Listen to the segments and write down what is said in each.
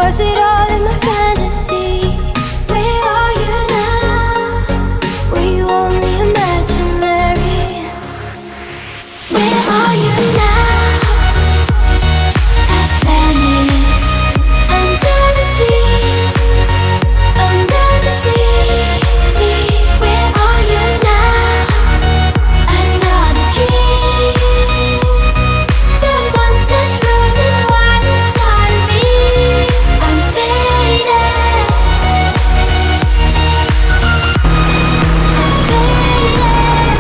Was it all in my fantasy? Where are you now? Were you only imaginary? Where are you now? Atlantis, under the sea, under the sea. Where are you now? Another dream. The monsters running wild inside of me. I'm faded. I'm faded.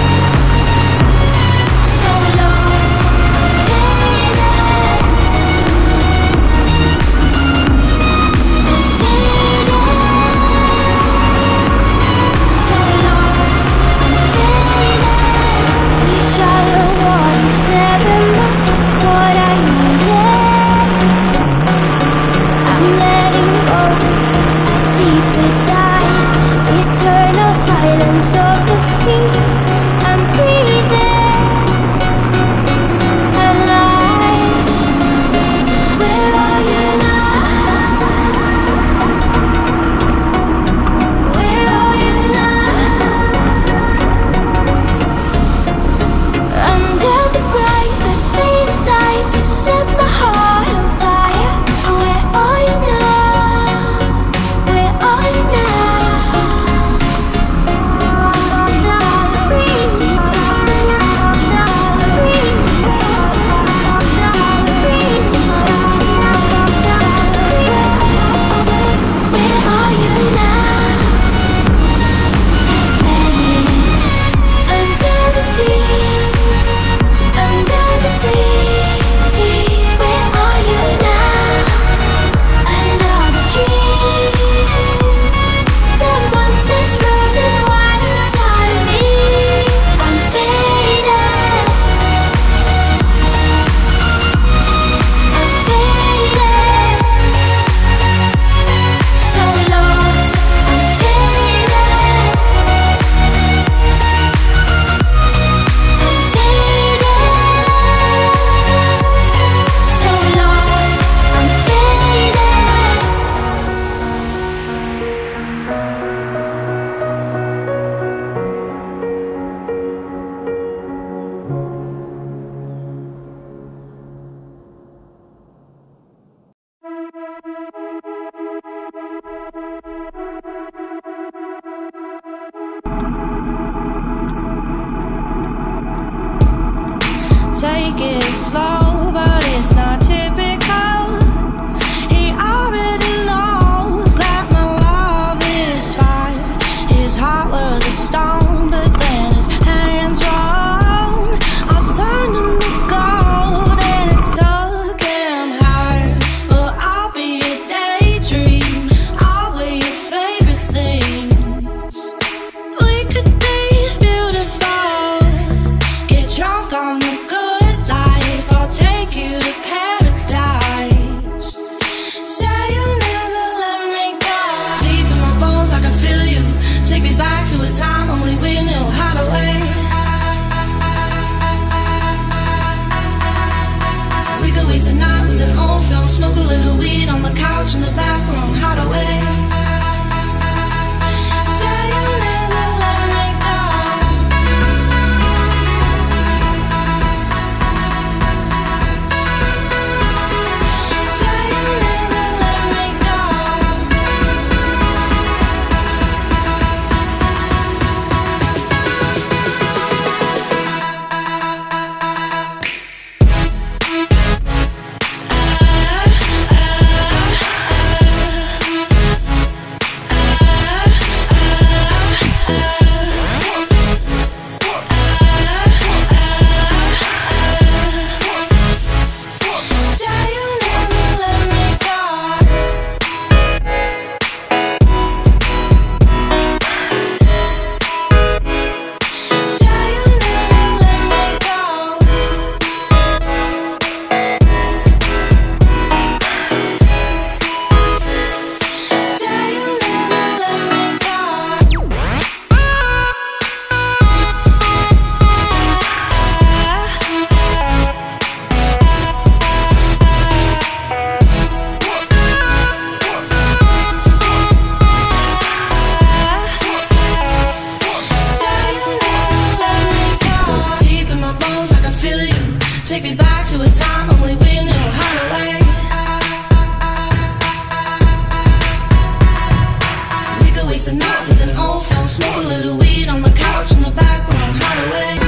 So lost. I'm faded. I'm faded. So lost. I'm faded. These shallow waters never meant what I needed. I'm letting go, a deeper dive, eternal silence of the sea. I'm breathing alive. Where are you now? Where are you now? Under the bright but faded lights, you set my heart on fire. Where are you now? Where are you now? Breathe me, breathe me. Where are you now? Under the sea, under the sea. Where are you now? Another dream. The monsters running wild inside of me. I'm faded. I'm faded. So lost. I'm faded. I'm faded. So lost. I'm faded. Take it slow, but it's not typical. He already knows that my love is fire. His heart was a stone, but then his hands were on. I turned him to gold and it took him higher. But I'll be a daydream, I'll wear your favorite things. We could be beautiful, get drunk on the good life. Just a night with an old film, smoke a little weed on the couch in the back room, hideaway.